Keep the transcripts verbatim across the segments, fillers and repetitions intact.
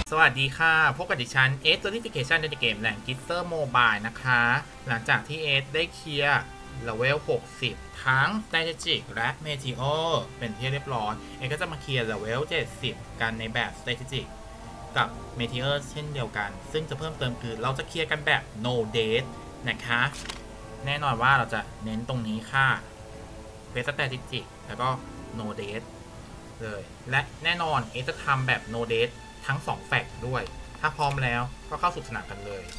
สวัสดีค่ะพบกับดิฉันเอส Certification ในเกมแหล่งกิสเตอร์โมบายนะคะหลังจากที่เอสได้เคลียร์เลเวลหกสิบทั้ง Strategic และ Meteor เป็นที่เรียบร้อยเอสก็จะมาเคลียร์เลเวลเจ็ดสิบกันในแบบ Strategic กับ Meteor เช่นเดียวกันซึ่งจะเพิ่มเติมคือเราจะเคลียร์กันแบบ no date นะคะแน่นอนว่าเราจะเน้นตรงนี้ค่ะเป็น Strategic แล้วก็ no date เลยและแน่นอนเอสจะทำแบบ no dateทั้งสองแฟกต์ด้วยถ้าพร้อมแล้วก็เข้าสู่สนามกันเลย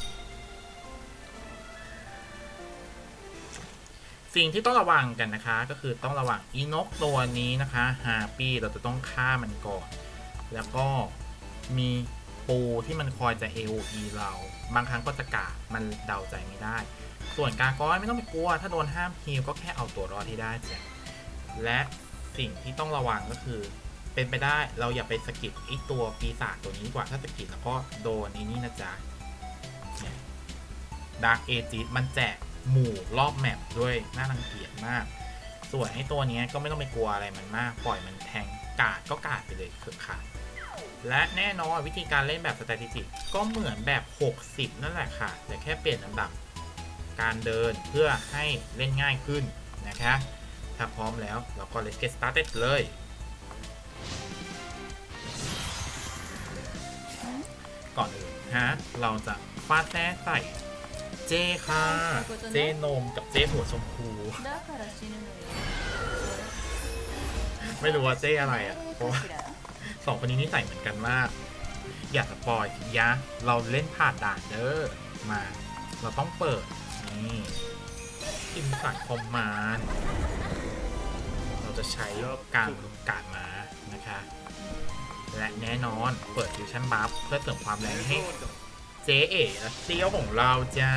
สิ่งที่ต้องระวังกันนะคะก็คือต้องระวังอีนกตัวนี้นะคะฮาปี้เราจะต้องฆ่ามันก่อนแล้วก็มีปูที่มันคอยจะ เอ โอ อี เราบางครั้งก็จะกาดมันเดาใจไม่ได้ส่วนกาก้อยไม่ต้องไปกลัวถ้าโดนห้ามฮีลก็แค่เอาตัวรอดที่ได้จ้ะและสิ่งที่ต้องระวังก็คือเป็นไปได้เราอย่าไปสกิดไอตัวปีศาจตัวนี้กว่าถ้าสกิดแล้วก็โดนไอ้นี่นะจ๊ะดาร์กเอจิมันแจกหมู่รอบแมปด้วยน่ารังเกียจมากส่วนไอตัวนี้ก็ไม่ต้องไปกลัวอะไรมันมากปล่อยมันแทงกาดก็กาดไปเลยคือค่ะและแน่นอนวิธีการเล่นแบบ strategic ก็เหมือนแบบหกสิบนั่นแหละค่ะแต่แค่เปลี่ยนลำดับการเดินเพื่อให้เล่นง่ายขึ้นนะคะถ้าพร้อมแล้วเราก็ let's get started เลยก่อนอื่นฮะเราจะฟาดแท้ใส่เจค่ะเจนมกับเจหัวชมพูไม่รู้ว่าเจอะไรอ่ะเพราะว่าสองคนนี้นิสัยเหมือนกันมากอย่าสปอยสิยะเราเล่นผ่านด่านเด้อมาเราต้องเปิดนี่อินสัตคอมมานด์เราจะใช้การกาดม้านะคะและแน่นอนเปิดฟิวชั่นบัฟเพื่อเสริมความแรงให้เจเอ๋และเตี้ยวของเราจ้า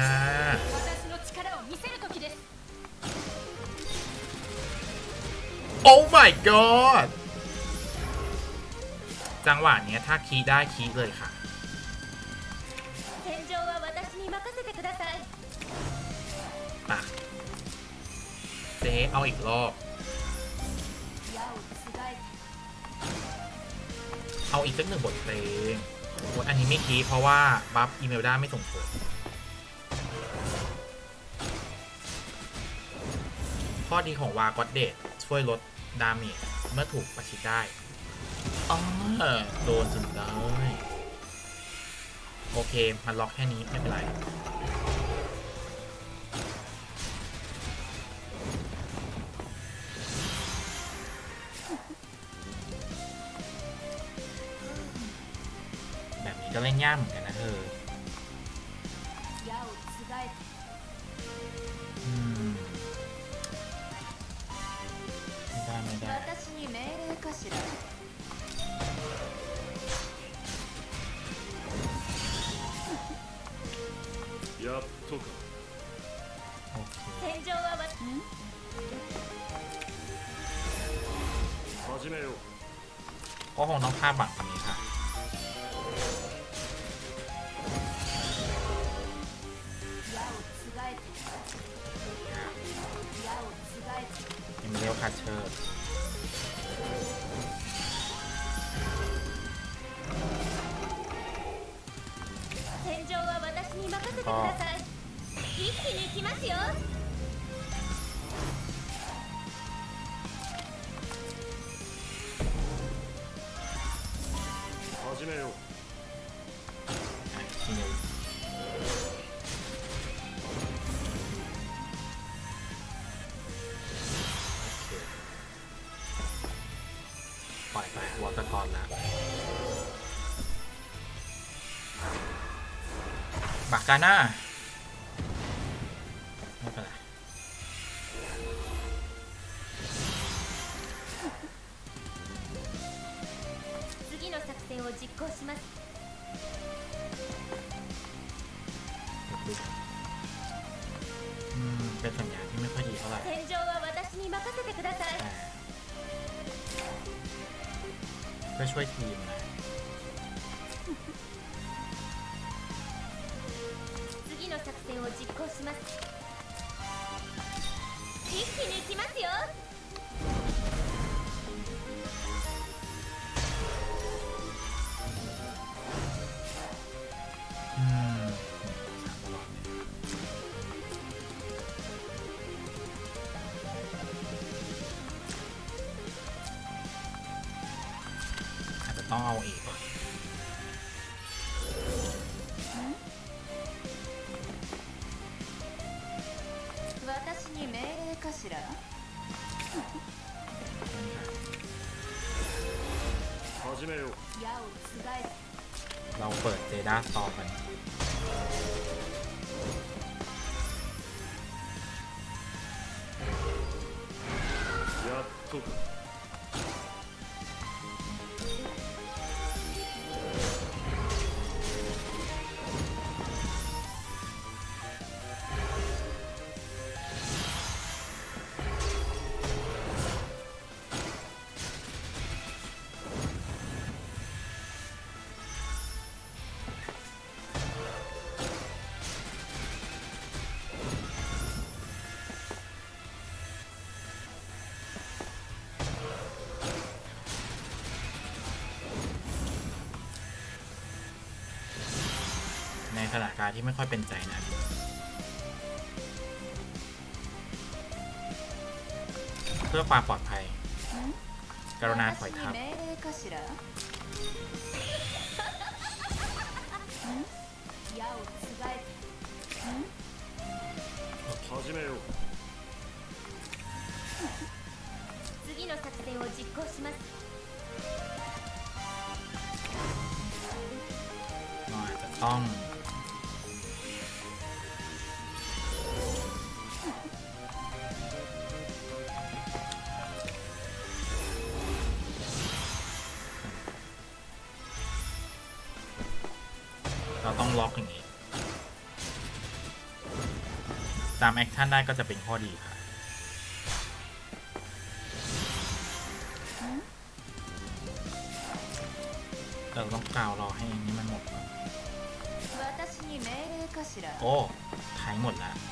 โอ้ my god จังหวะนี้ถ้าคีได้คีเลยค่ะปะเจเอาอีกรอบเอาอีกสักหนึ่งบทเพลงอันนี้ไม่คีเพราะว่าบัฟอีเมลด้าไม่ส่งผลข้อดีของวากอดเดตช่วยลดดาเมจเมื่อถูกประชิดได้อ๋อโดนจนได้โอเคมันล็อกแค่นี้ไม่เป็นไรก็เล่นยากเหมือนกันนะเธออืมไม่ได้ไม่ได้โอเคก็คงต้องฆ่าบังคำนี้ค่ะเรียวคาเชอร์ก็ปล่อยไปวอเตอร์กอนแล้วบากาน่าไม่เป็นไรอืมเป็นสัญญาณที่ไม่ค่อยดีเท่าไหร่เพื่อช่วยทีมนะต้องเอาเอกก่อนเราเปิดเจด้าต่อกันในสถานการณ์ที่ไม่ค่อยเป็นใจนะเพื่อความปลอดภัยกรุณาถอยทับเราอาจจะต้องเราต้องล็อกอย่างนี้ตามแอคชั่นได้ก็จะเป็นข้อดีค่ะเราต้องกาวรอให้อันนี้มันหมดก่อนโอ้ถ่ายหมดแล้ว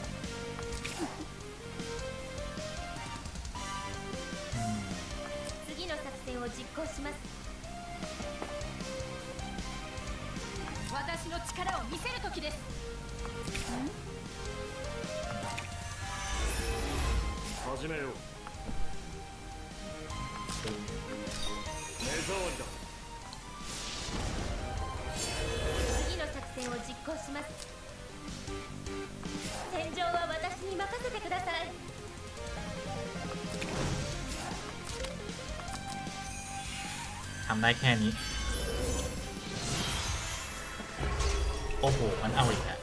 私の力を見せる時です。始めよう。目障りだ。次の作戦を実行します。戦場は私に任せてください。 ทำได้แค่นี้โอ้โหมันเอาอีกแล้ว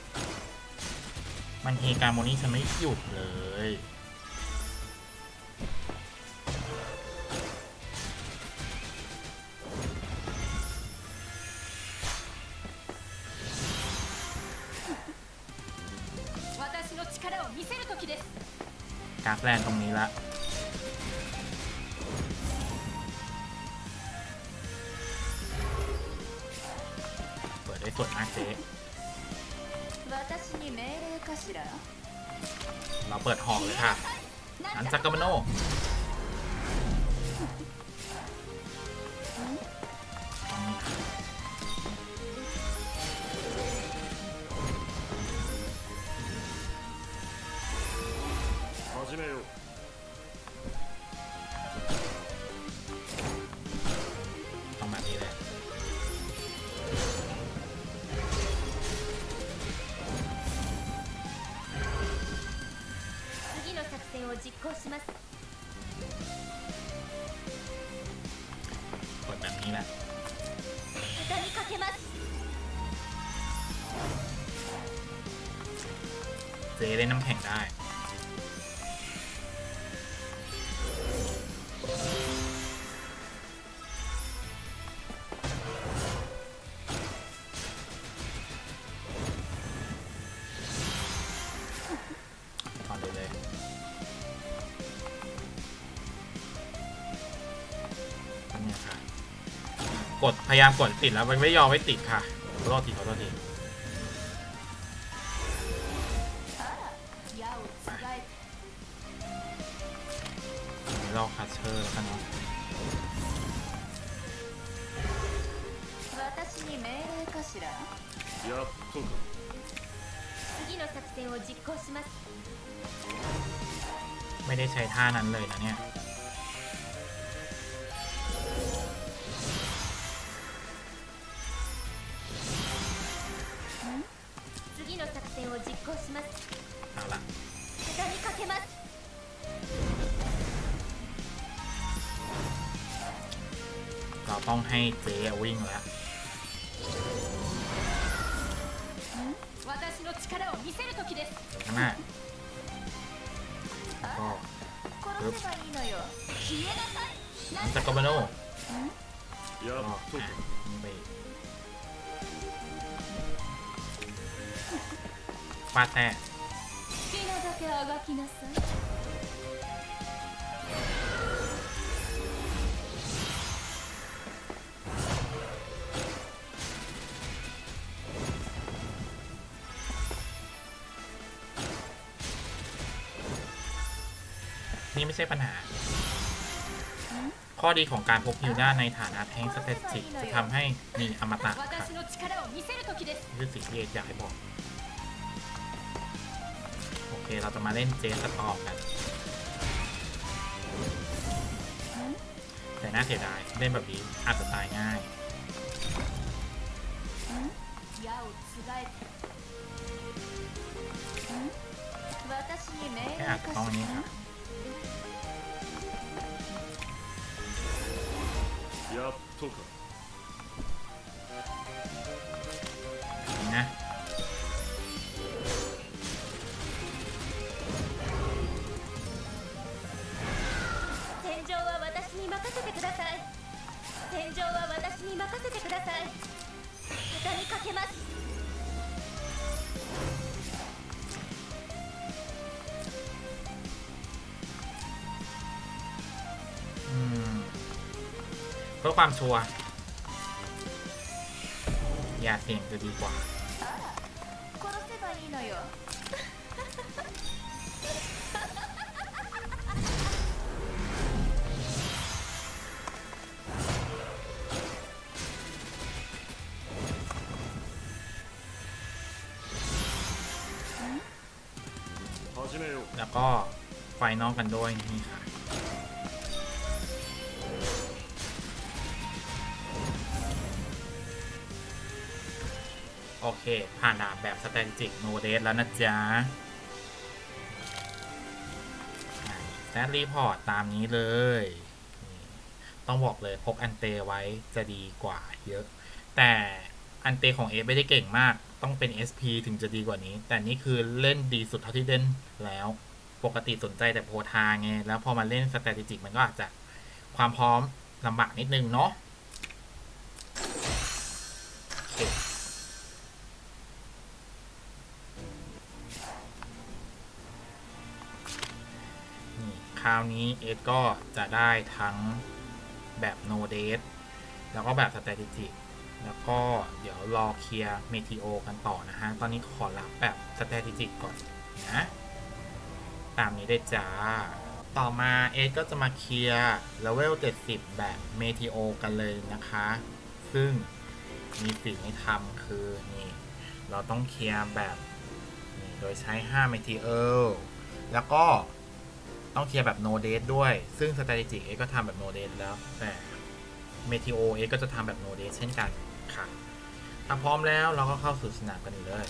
มันเฮการโมนี่ฉันไม่หยุดเลยกราฟแลนตรงนี้ละเปิดได้สวยมากเจ๊เราเปิดหอกเลยค่ะอันซักกาโมโนต้องแบบนี้เลย実行しますกดแบบนี้แหละ畳みかけますเจเล่นน้ำแข็งได้ต่อเลยเลยกดพยายามกดติดแล้วมันไม่ยอมไม่ติดค่ะขอโทษทีขอโทษทีไปลอกคัชเชอร์แล้วกันเนาะไม่ได้ใช้ท่านั้นเลยนะเนี่ย実行しますเอาละ畳みかけますเราต้องให้เจ๊วิ่งแล้ว私の力を見せる時ですข้างหน้าแล้วก็殺せばいいのよ消えなさいน้ำจากโกบาโนやก็っとอ่ะかนี่ไปฟาดแท้好きなだけあがきなさいนี่ไม่ใช่ปัญหา ข้อดีของการพกฮิวด้าในฐานะแทงสเตติกจะทำให้มีอมตะค่ะ私の力を見せる時ですนี่คือสิ่งที่เอกอยากให้บอก โอเคเราจะมาเล่นเจสตอร์กัน แต่น่าเสียดายเล่นแบบนี้อาจจะตายง่าย矢をつがえて私に命แค่令อาจจะかต้องอันしนี้らค่ะやっとかนี่นะ戦場は私に任せてください戦場は私に任せてください畳みかけますอืมเพื่อความชัวร์อย่าเสี่ยงจะดีกว่า殺せばいいのよ始めようแล้วก็ไฟนอกกันด้วยนี่ค่ะ โอเค ผ่านด่านแบบสแตนจิกโนเดสแล้วนะจ๊ะแซดรีพอร์ตตามนี้เลยนี่ต้องบอกเลยพกอันเตไว้จะดีกว่าเยอะ แต่อันเตของเอไม่ได้เก่งมาก ต้องเป็น เอส พี ถึงจะดีกว่านี้ แต่นี่คือเล่นดีสุดเท่าที่เล่นแล้ว ปกติสนใจแต่โพธาไง แล้วพอมาเล่นสแตติจิกมันก็อาจจะความพร้อมลำบากนิดนึงเนาะโอเคนี่คราวนี้เอสก็จะได้ทั้งแบบโนเดสแล้วก็แบบสแตติจิกแล้วก็เดี๋ยวรอเคลียร์เมทิโอกันต่อนะฮะ ตอนนี้ขอรับแบบสแตติจิกก่อนนะ ตามนี้ได้จ้า ต่อมาเอสก็จะมาเคลียร์เลเวลเจ็ดสิบแบบเมทิโอกันเลยนะคะ ซึ่งมีสิ่งให้ทำคือนี่เราต้องเคลียร์แบบนี่โดยใช้ห้าเมทิโอแล้วก็ต้องเคลียร์แบบโนเดสด้วย ซึ่ง Strategic เอสก็ทำแบบโนเดสแล้วแต่เมทิโอเอสก็จะทำแบบโนเดสเช่นกันค่ะถ้าพร้อมแล้วเราก็เข้าสู่สนามกันเลย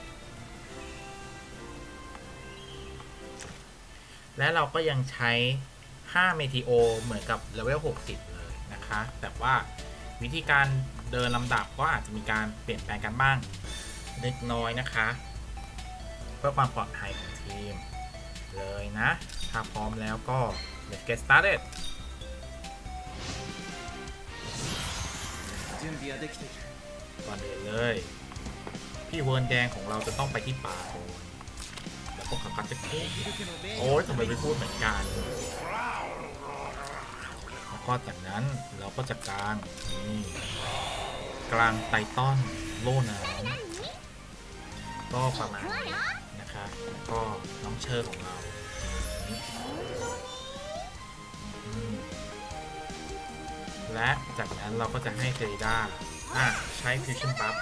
และเราก็ยังใช้ห้าเมทิโอเหมือนกับเลเวลหกสิบเลยนะคะ แต่ว่าวิธีการเดินลำดับก็อาจจะมีการเปลี่ยนแปลงกันบ้างเล็กน้อยนะคะ เพื่อความปลอดภัยของทีมเลยนะ ถ้าพร้อมแล้วก็ let's get started ก่อนอื่นเลย พี่เวิร์นแดงของเราจะต้องไปที่ป่าโอนแล้วก็ขับกันจะพูดโอ้ยทำไมไม่พูดเหมือนกัน แล้วก็จากนั้นเราก็จะกลางนี่กลางไตตอนโล่น้ำก็ประมาณนี้นะคะแล้วก็น้องเชอร์ของเราอืมและจากนั้นเราก็จะให้เจด้าอ่ะใช้ฟิวชั่นปั๊บ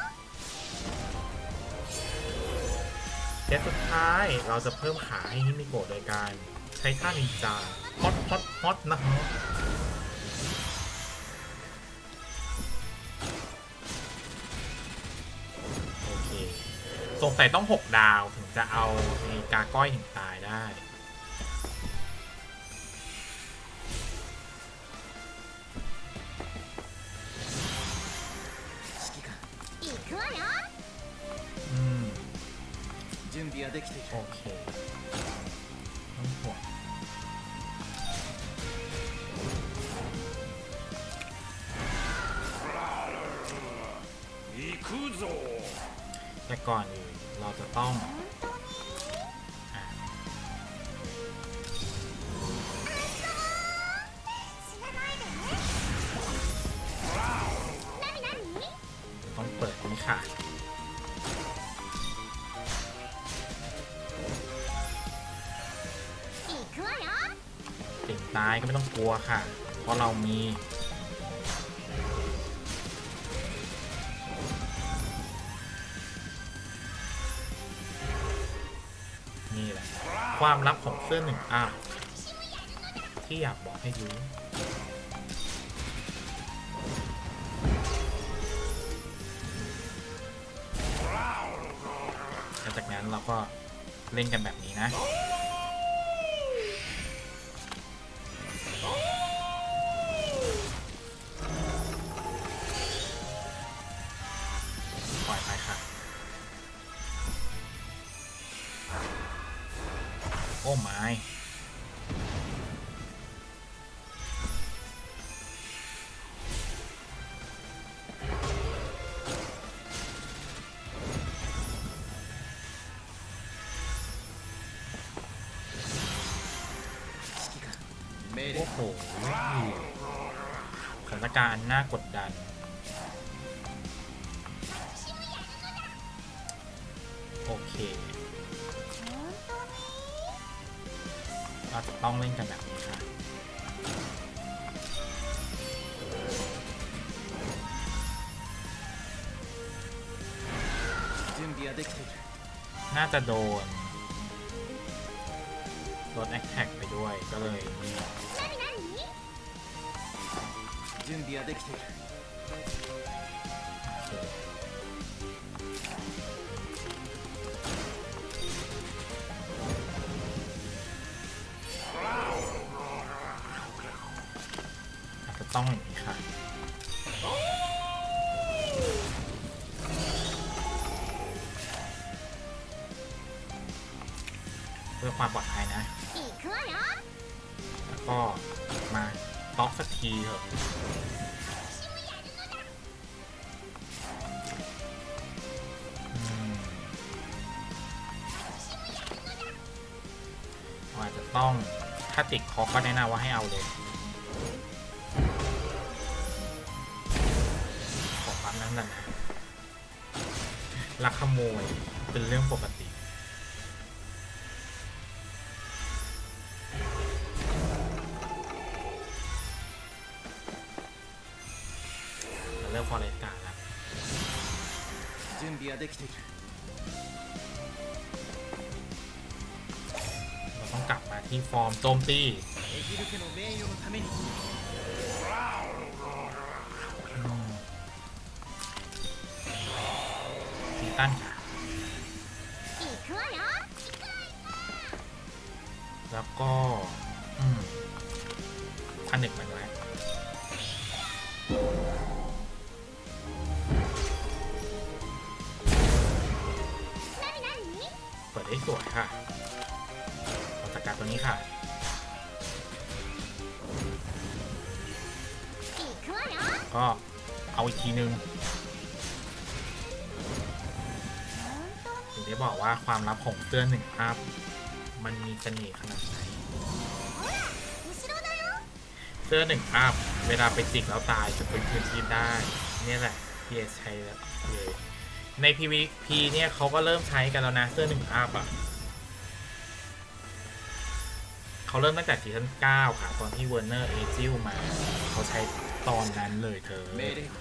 เซตสุดท้ายเราจะเพิ่มขาให้ฮิมิโกะโดยการใช้ท่านินจาฮอตฮอตฮอตนะฮะโอเคสงสัยต้องหกดาวถึงจะเอาไอ้กาก้อยถึงตายได้อืมโอเคต้องห่วงแต่ก่อนอื่นเราจะต้องอ่ะต้องเปิดนี่ค่ะติ่งตายก็ไม่ต้องกลัวค่ะเพราะเรามีนี่แหละความลับของเสื้อหนึ่งอ้าวที่อยากบอกให้รู้แล้วจากนั้นเราก็เล่นกันแบบนี้นะปล่อยไปค่ะโอ้ไม่โอ้โหสถานการณ์น่ากดดันโอเคเราจะต้องเล่นกันแบบนี้ค่ะน่าจะโดนลดแอคแท็กไปด้วยก็เลยนี่อาจจะต้องอย่างนี้ค่ะเพื่อความปลอดภัยนะแล้วก็มาต็อกสักทีเถอะอาจจะต้องถ้าติดคอก็แนะนำว่าให้เอาเลยของความนั้นน่ะนะลักขโมยเป็นเรื่องปกติเริ่มฟอร์เรสการ์ดแล้วเราต้องกลับมาที่ฟอร์มโจมตีตีตั้นค่ะแล้วก็อืมพันหนึ่งมันไว้เปิดได้สวยค่ะเราจัดการตัวนี้ค่ะก็เอาอีกทีนึงถึงได้บอกว่าความลับของเสื้อหนึ่งอัพมันมีเสน่ห์ขนาดไหนเสื้อหนึ่งอัพเวลาไปจิกแล้วตายจะเป็นพื้นที่ได้นี่แหละที่ใช้แล้วเลยใน พี วี พี เนี่ยเขาก็เริ่มใช้กันแล้วนะเสื้อหนึ่งอัพอ่ะเขาเริ่มตั้งแต่ซีซั่นเก้าค่ะตอนที่เวอร์เนอร์เอจิลมาเขาใช้ตอนนั้นเลยเธอ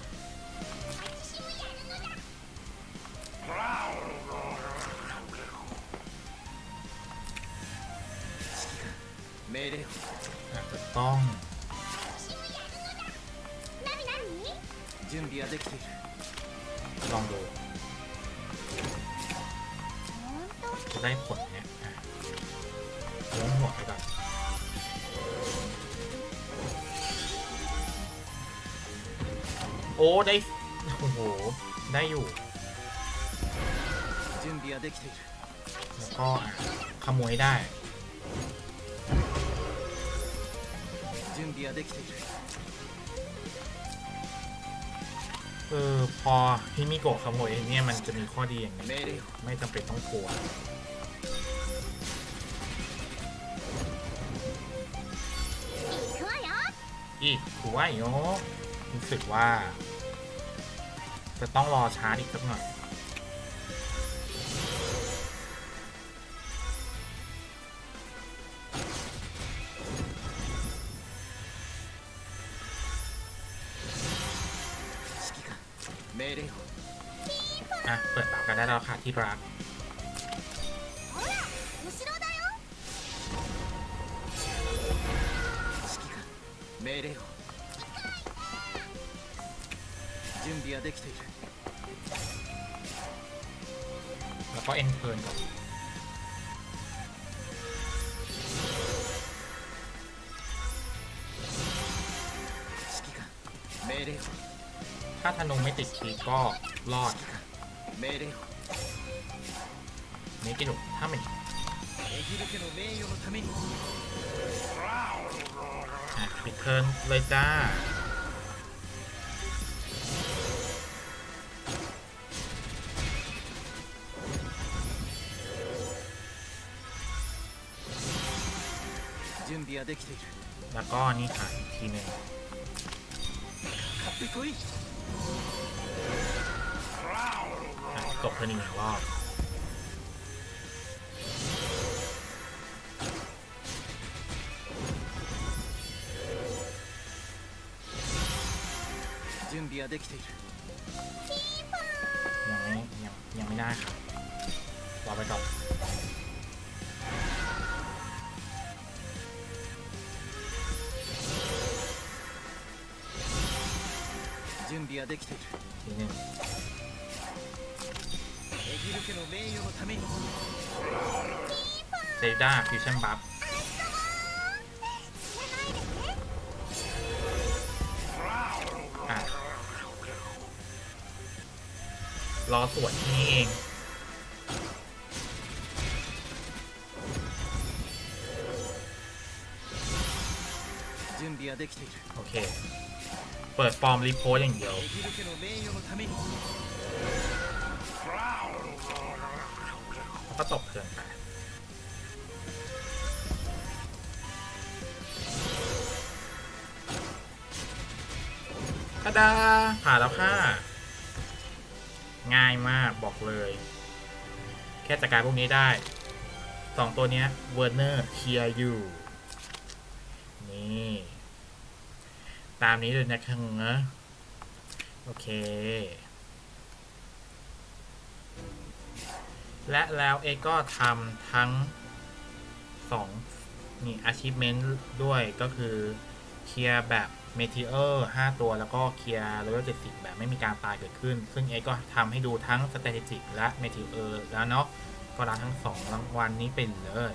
อาจจะต้องลองดูจะได้ผลเนี่ยล้มหัวไปก่อนโอ้ได้โอ้โหได้อยู่แล้วก็ขโมยได้เออพอฮิมิโกะขโมยเนี่ยมันจะมีข้อดีอย่างนี้ไม่จำเป็นต้องกลัวอีกถือว่าโยรู้สึกว่าจะต้องรอชาร์จอีกสักหน่อยอ่ะเปิดปากกันได้แล้วค่ะที่รักแล้วก็เอ็นเทิร์นก่อนถ้าธนูไม่ติดคีย์ก็รอดนี่กิโลถ้าไม่ปิดเทิร์นเลยจ้าแล้วก็นี่ค่ะอีกทีหนึ่งจบเทิร์นอีกหนึ่งรอบยังไม่ยังยังไม่ได้ค่ะรอไปก่อนทีหนึ่งเซด้าฟิวชั่นบัฟรอสวนที่นี่เองโอเคเปิดฟอร์มรีโพสอย่างเดียวแล้วก็ตกเกินไปตาดาผ่านแล้วค่ะง่ายมากบอกเลยแค่จัดการพวกนี้ได้สองตัวนี้เวอร์เนอร์เคลียร์อยู่นี่ตามนี้เลยนะครับโอเคและแล้วเอก็ทำทั้งสองนี่ achievement ด้วยก็คือเคลียร์แบบเมทิเออร์ห้าตัวแล้วก็เคลียร์เลเวลเจ็ดสิบแบบไม่มีการตายเกิดขึ้นซึ่งเอก็ทำให้ดูทั้ง strategic และเมทิเออร์แล้วเนาะก็รับทั้งสองรางวัลนี้เป็นเลย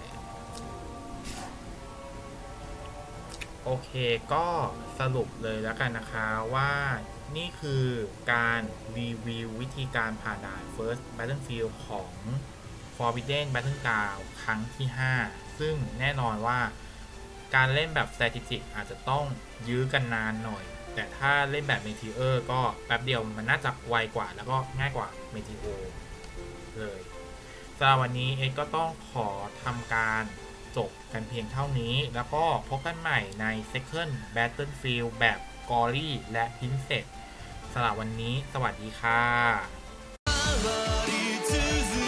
โอเคก็สรุปเลยแล้วกันนะคะว่านี่คือการรีวิววิธีการผ่านด่าน First Battlefield ของ Forbidden Battleground ครั้งที่ห้าซึ่งแน่นอนว่าการเล่นแบบ strategic อาจจะต้องยื้อกันนานหน่อยแต่ถ้าเล่นแบบ Meteor ก็แป๊บเดียวมันน่าจะไวกว่าแล้วก็ง่ายกว่า Meteor เลยสำหรับวันนี้เอ็กก็ต้องขอทำการจบกันเพียงเท่านี้แล้วก็พบกันใหม่ใน Second Battlefield แบบ Gory และ Princess สำหรับวันนี้สวัสดีค่ะ